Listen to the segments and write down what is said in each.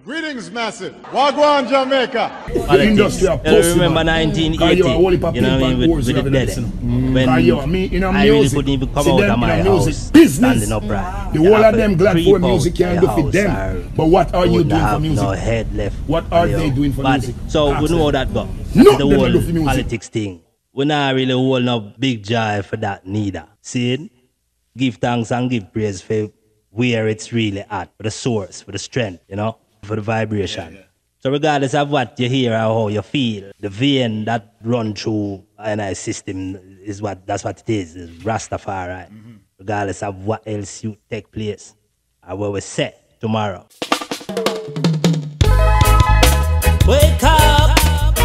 Greetings, massive. Wagwan, Jamaica. The industry of pussy, remember 1980, you know what I mean, with the dead. When I really couldn't even come out of my house, standing upright. The whole of them glad for music can do for them. But what are you doing for music? No head left. What are they doing for music? So we know that, but no, the whole politics thing, we're not really holding up big joy for that neither. See it? Give thanks and give praise for where it's really at, for the source, for the strength, you know, for the vibration. So regardless of what you hear or how you feel, the vein that run through NI system is that's what it is Rastafari. Regardless of what else you take place or where we set tomorrow. Wake up!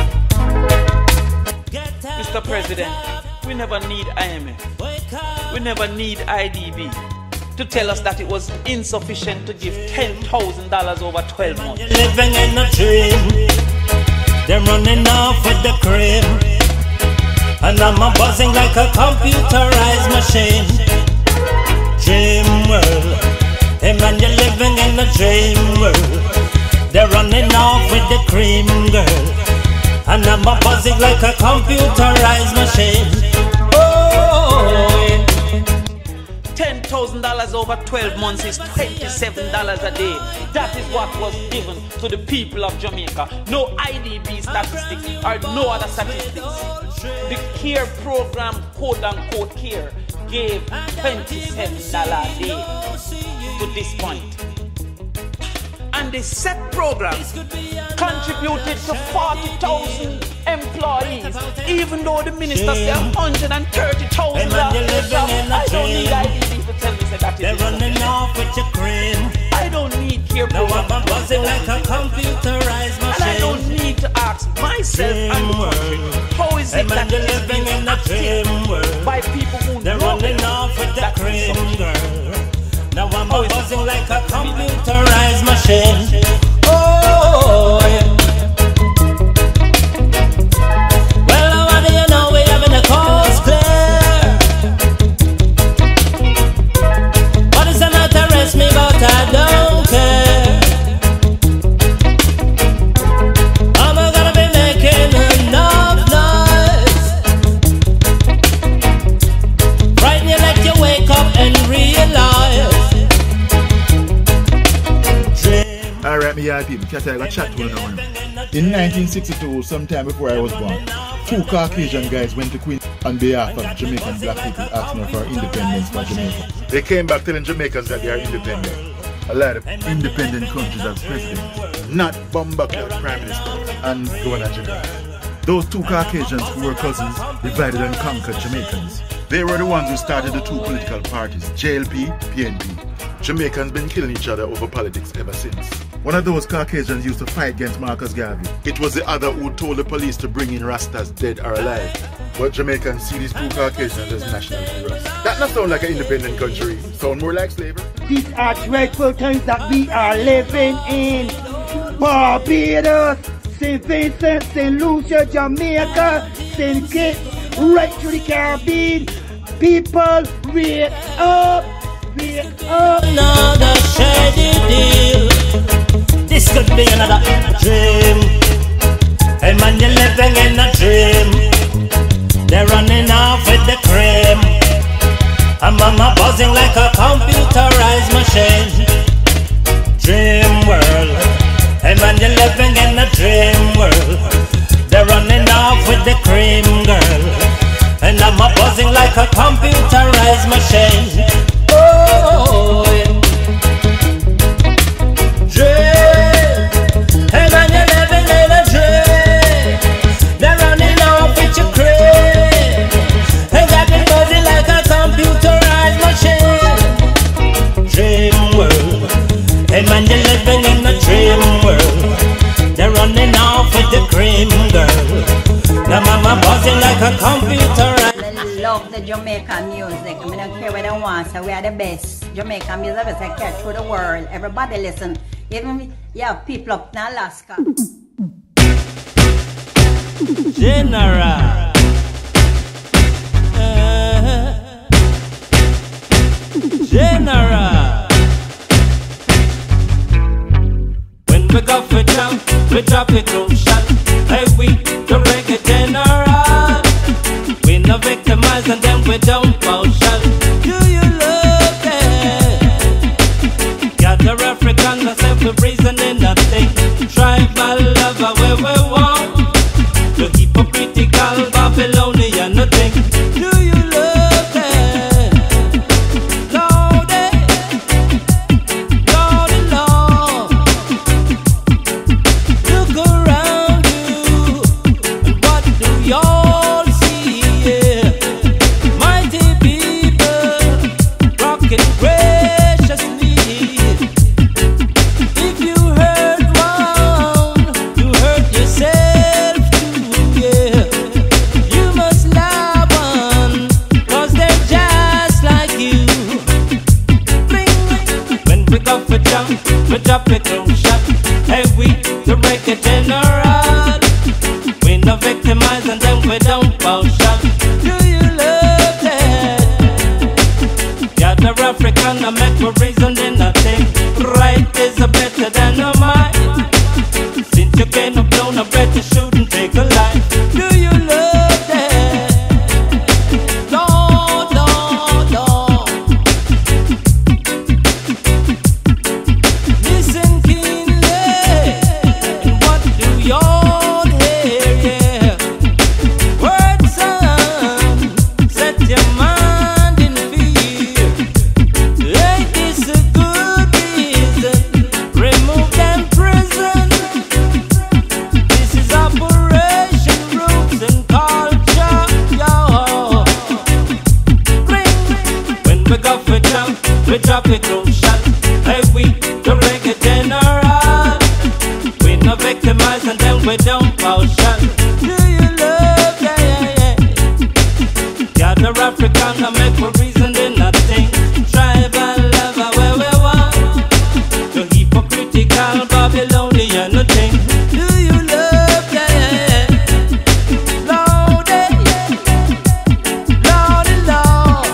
Mr. President, we never need IMF. We never need IDB to tell us that it was insufficient to give $10,000 over 12 months. Living in a dream, they're running off with the cream, and I'm a buzzing like a computerized machine. Dream world, hey man, you're living in a dream world. They're running off with the cream, girl, and I'm a buzzing like a computerized machine. $10,000 over 12 months is $27 a day. That is what was given to the people of Jamaica. No IDB statistics or no other statistics. The CARE program, quote unquote CARE, gave $27 a day to this point. And the SET program contributed to 40,000 employees, even though the minister said $130,000. I don't need IDB to tell me that they're running off with your cream. I don't need CARE program. Now I'm buzzing like a computerized machine. And I don't need to ask myself and the country, how is it that you're living in a dream world by people who they're know running off with the cream, girl. Now I'm Oh, buzzing like a computerized machine. Oh, yeah. Well, what do you know? We having a cause clear. What is the matter? Arrest me, but I don't care. I'm gonna be making enough noise. Right now, let you wake up and realize. Alright, me yard people, because I got chat to you now. In 1962, sometime before I was born, two Caucasian guys went to Queen on behalf of Jamaican black people asking for independence for Jamaica. They came back telling Jamaicans that they are independent. A lot of independent countries have presidents, not Bumbuckler Prime Minister and Governor General. Those two Caucasians who were cousins divided and conquered Jamaicans. They were the ones who started the two political parties, JLP, PNP. Jamaicans been killing each other over politics ever since. One of those Caucasians used to fight against Marcus Garvey. It was the other who told the police to bring in Rastas, dead or alive. But Jamaicans see these two Caucasians as national heroes. That not sound like an independent country. Sound more like slavery. These are dreadful times that we are living in. Barbados, St. Vincent, St. Lucia, Jamaica, St. Kitts, right to the Caribbean. People, wake up. Another shady deal. This could be another dream. Hey man, you're living in a dream. They're running off with the cream. And mama buzzing like a computerized machine. Dream world. Hey man, you're living in a dream world. They're running off with the cream, girl. And I'm buzzing like a computerized machine. Oh, yeah. Dream. Hey man, you're living in a dream. They're running off with your cream. Hey, got me buzzing like a computerized machine. Dream world. Hey man, you're living in a dream world. They're running off with the cream, girl. Now mama buzzing like a computerized. Love the Jamaican music. I mean, I don't care what they want, so we are the best. Jamaican music is a catch through the world. Everybody listen. Even people up in Alaska. General. General. When we go for jump, we drop it crucial. Hey, we the reggae general. We no victimize and then we don't partial. Do you love that? Gather African, that's every reason in nothing. Tribal lover where we want. The hypocritical Babylonian nothing. Do you love that? Lord, Lord, Lord. Look around you, and what do y'all see? Yeah. Mighty people rocking graciously. If you hurt one, you hurt yourself too. Yeah. You must love one, 'cause they're just like you. Bling. When we go for jump, we drop it crucial. Hey, we the reggae general. We no victimize and then we don't partial. Do you love that? Gather African, I make for reason in nothing. Right is a better than a mine. Since you can't have blown a better shoot and take a life. Do you love that? Lord, Lord, Lord. Listen keenly, and what do y'all hear? Yeah. Word son, set your mind in fear. Ain't this a good reason? Remove them prison. This is Operation Roots and Culture, yo. Ring. When we go for jump, we drop it crucial. Hey, we the reggae general. We no victimize and then we don't partial. Do you love that? Yeah, yeah. Gather African, I make for reason in nothing. Tribal lover where we want. The hypocritical Babylonian nothing. Do you love that? Yeah, yeah. Lord, Lord, Lord.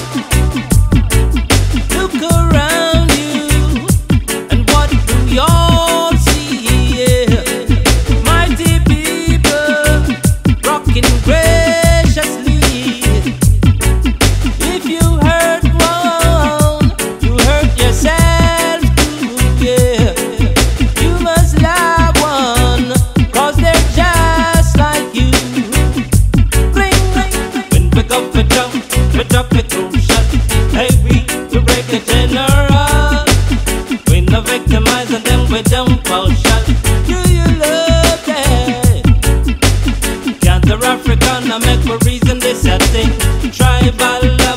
Look around you, and what do y'all see? Yeah. Mighty people rocking graciously. If you hurt one, you hurt yourself too. Yeah. You must love one, 'cause they're just like you. Ring, ring. When we go for jump, we drop it crucial. Hey, we the reggae general. We no victimize and then we don't partial. Do you love that? Gather African, I make for reason this a thing. Tribal love